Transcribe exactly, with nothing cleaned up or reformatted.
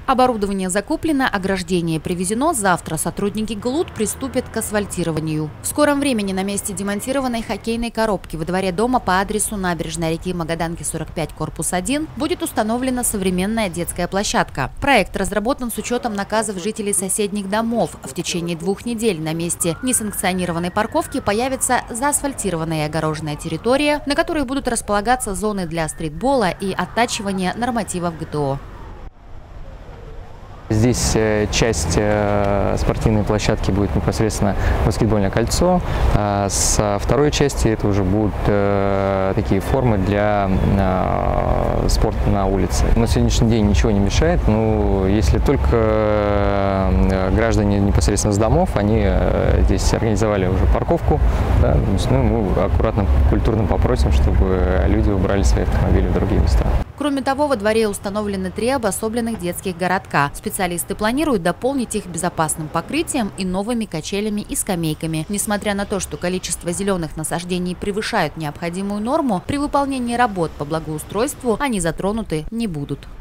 Оборудование закуплено, ограждение привезено. Завтра сотрудники ГЛУД приступят к асфальтированию. В скором времени на месте демонтированной хоккейной коробки во дворе дома по адресу набережной реки Магаданки, сорок пять, корпус один, будет установлена современная детская площадка. Проект разработан с учетом наказов жителей соседних домов. В течение двух недель на месте несанкционированной парковки появится заасфальтированная и огороженная территория, на которой будут располагаться зоны для стритбола и оттачивания нормативов ГТО. Здесь часть спортивной площадки будет непосредственно баскетбольное кольцо. А со второй части это уже будут такие формы для спорта на улице. На сегодняшний день ничего не мешает, но если только граждане непосредственно с домов, они здесь организовали уже парковку, да, ну, мы аккуратно, культурно попросим, чтобы люди убрали свои автомобили в другие места. Кроме того, во дворе установлены три обособленных детских городка. Специалисты планируют дополнить их безопасным покрытием и новыми качелями и скамейками. Несмотря на то, что количество зеленых насаждений превышает необходимую норму, при выполнении работ по благоустройству они затронуты не будут.